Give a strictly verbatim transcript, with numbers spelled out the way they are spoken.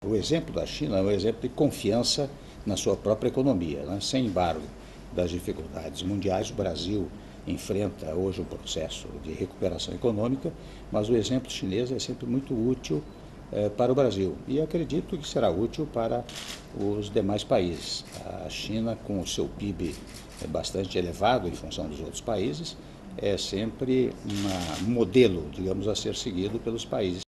O exemplo da China é um exemplo de confiança na sua própria economia, né? Sem embargo das dificuldades mundiais, o Brasil enfrenta hoje um processo de recuperação econômica, mas o exemplo chinês é sempre muito útil eh, para o Brasil e acredito que será útil para os demais países. A China, com o seu P I B bastante elevado em função dos outros países, é sempre uma, um modelo, digamos, a ser seguido pelos países.